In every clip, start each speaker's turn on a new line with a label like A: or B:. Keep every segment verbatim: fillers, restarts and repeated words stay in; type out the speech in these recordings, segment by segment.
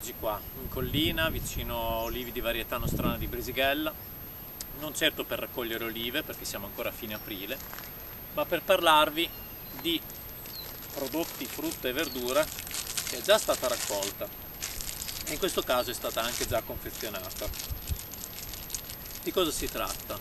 A: Oggi qua in collina, vicino a olivi di varietà nostrana di Brisighella, non certo per raccogliere olive perché siamo ancora a fine aprile, ma per parlarvi di prodotti frutta e verdura che è già stata raccolta e in questo caso è stata anche già confezionata. Di cosa si tratta?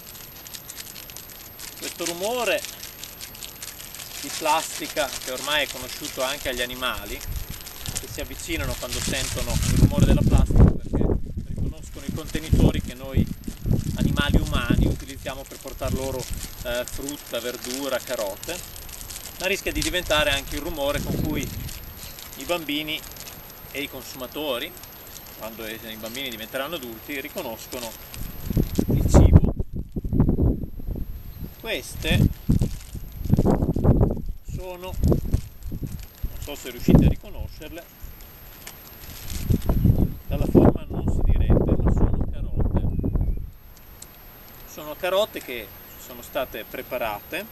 A: Questo rumore di plastica che ormai è conosciuto anche agli animali, che si avvicinano quando sentono il rumore della plastica perché riconoscono i contenitori che noi animali umani utilizziamo per portare loro eh, frutta, verdura, carote, ma rischia di diventare anche il rumore con cui i bambini e i consumatori, quando i bambini diventeranno adulti, riconoscono il cibo. Queste sono, non so se riuscite a riconoscerle, dalla forma non si direbbe, ma sono carote. Sono carote che sono state preparate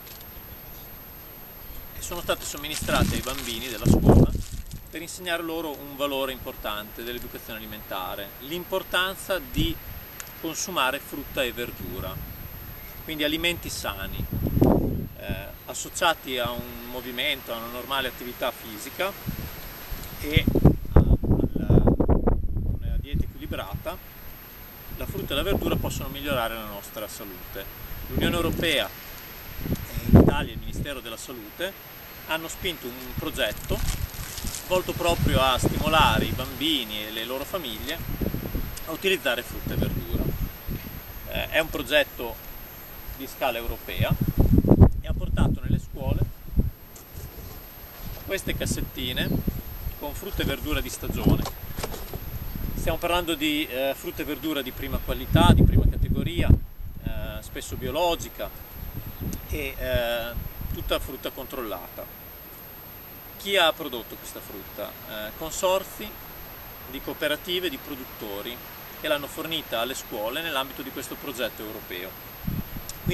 A: e sono state somministrate ai bambini della scuola per insegnare loro un valore importante dell'educazione alimentare, l'importanza di consumare frutta e verdura, quindi alimenti sani, eh, associati a un movimento, a una normale attività fisica e a una dieta equilibrata. La frutta e la verdura possono migliorare la nostra salute. L'Unione Europea e in Italia il Ministero della Salute hanno spinto un progetto volto proprio a stimolare i bambini e le loro famiglie a utilizzare frutta e verdura. Eh, è un progetto di scala europea e ha portato nelle scuole queste cassettine con frutta e verdura di stagione. Stiamo parlando di eh, frutta e verdura di prima qualità, di prima categoria, eh, spesso biologica e eh, tutta frutta controllata. Chi ha prodotto questa frutta? Eh, consorzi di cooperative di produttori che l'hanno fornita alle scuole nell'ambito di questo progetto europeo.